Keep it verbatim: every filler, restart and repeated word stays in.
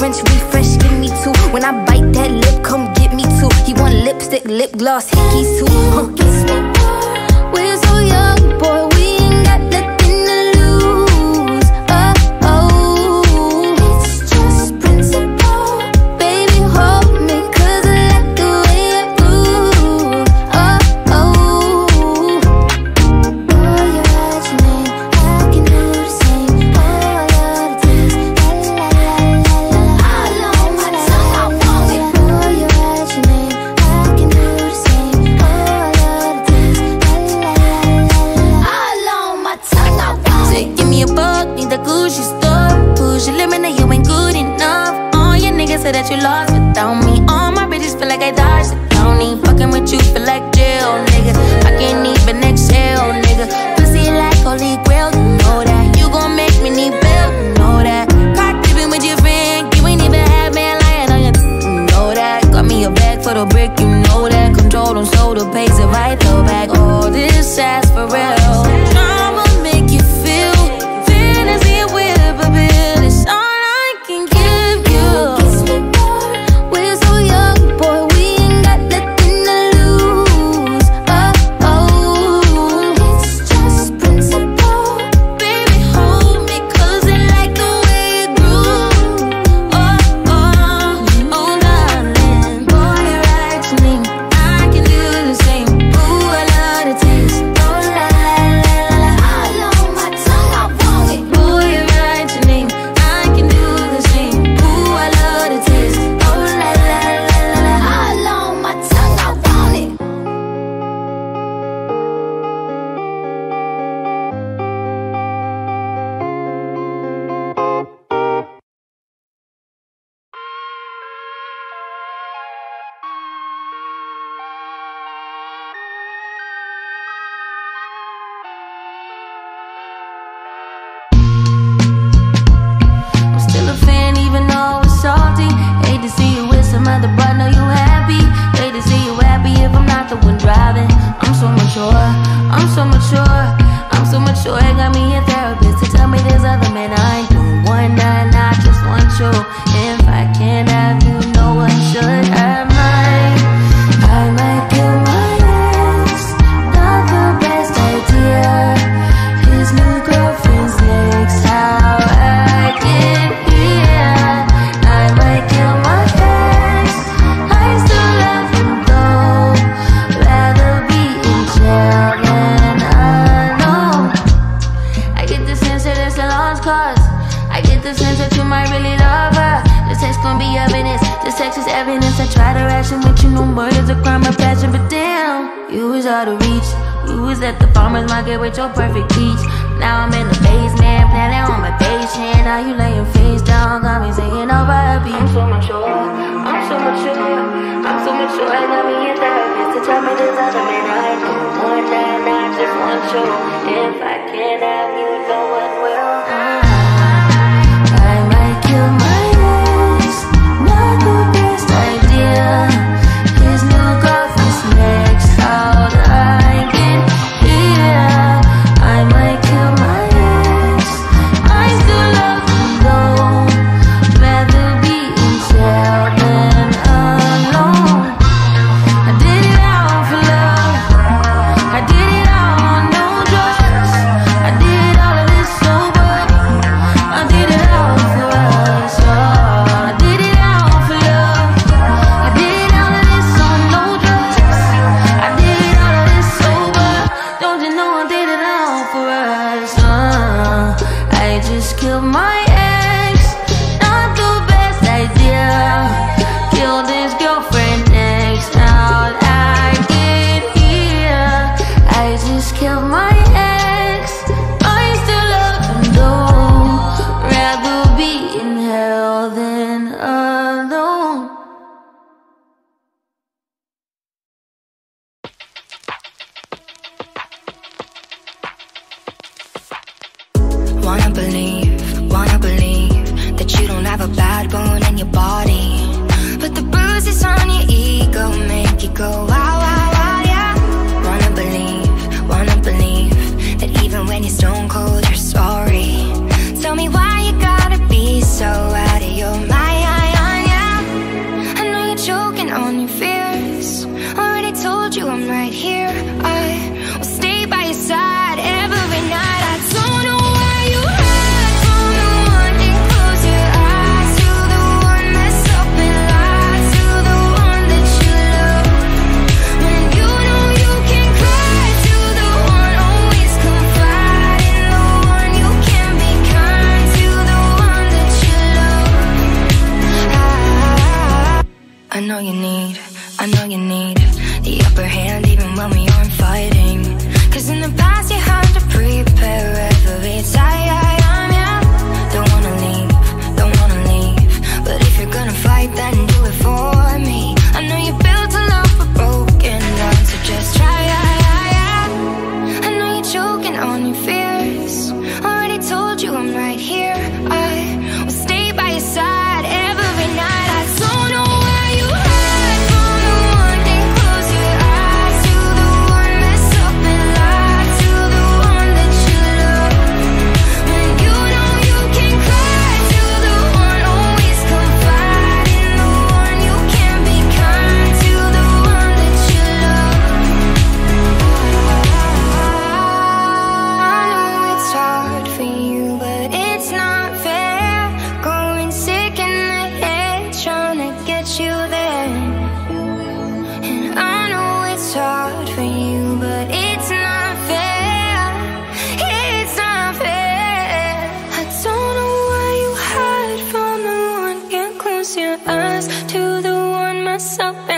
French refresh, give me two. When I bite that lip, come get me two. He want lipstick, lip gloss, hickeys too. Huh. Kiss me more. We're so young, boy, we ain't got nothing to lose. Oh, oh, it's just principle. Baby, hold me, cause I like the way I move. Oh, oh. Boy, you write your name, I can do the same. Oh, I love the taste. La la la la la. All on my tongue, I want it. Boy, you write your name, I can do the same. Oh, I love the taste. La la la la la. All on my tongue, I want it. Say, give me a buck, need the Gucci store. Push your limit, now you ain't good enough. All your niggas say that you lost without me. All my bitches feel like I dodged the county. Fucking with you feel like jail, nigga. I can't even exhale, nigga. Pussy like holy grail, you know that. You gon' make me need bail, you know that. Caught dipping with your friend, you ain't even have man lying on you, you know that. Got me a bag for the brick, you know that. Control them, so the pays it right, throw back. All this ass for real. I'ma make you feel fantasy with a bill. It's all I can give you. Kiss me more. We're so young, boy, we ain't got nothing to lose. Oh, oh, it's just principle. Baby, hold me, cause I like the way it groove. Oh, oh, oh, darling. Boy, you write your name, I can do the same. Ooh, I love the taste. Oh, la, la, la, la, la. All on my tongue, I want it. Boy, you write your name, I can do the same. Ooh, I love the taste. Oh, la, la, la, la, la. All on my tongue, I want it. I'm still a fan even though it's salty. Hate to see you with some other but know you happy. Hate to see you happy if I'm not the one driving. I'm so mature, I'm so mature, I'm so mature. It got me a therapist to tell me there's other men I ain't doing one night, I just want you. If I can't have you, no one should. I might, I might kill my ex. Not the best idea. His new girlfriend's next. How I get here. I might kill my ex. I still love him though. Rather be in jail than alone. I get the sense that it's a lost cause. I get the sense that you might really love her. This text gon' be evidence. This text is evidence. I try to ration with you, no murder's a crime of passion, but damn, you was out of reach. You was at the farmer's market with your perfect peach. Now I'm in the basement, planning on my patient. Now you laying face down, got me singing over a beat. I'm so mature, I'm so mature, I'm so mature. I got me a therapist to tell me there's other men I know. One night, I just want you. If I can't have you, no one will. I might kill my ex, not the best idea. His new girlfriend's next. How'd I get here? I might kill my ex. I still love him though. Rather be in jail than alone. I did it all for love. I did it all on no drugs. I did all of this so know you need, I know you need the upper hand even when we aren't fighting. Cause in the past you had to prepare every time, yeah. Don't wanna leave, don't wanna leave, but if you're gonna fight then do it for me. I know you built a love for broken down, so just try, yeah, yeah, yeah. I know you're choking on your fears, already told you I'm right here. I will stay by your side every night. I don't know where you hide from the one that close your eyes to, the one that's up and lied to, the one that you love. When you know you can cry to, the one always confide in, the one you can't be kind to, the one that you love. I know it's hard for you, but it's not fair. Going sick in the head, trying to get you there. And I know it's hard for you, but it's not fair. It's not fair. I don't know why you hide from the one. Can't close your eyes to the one mess up.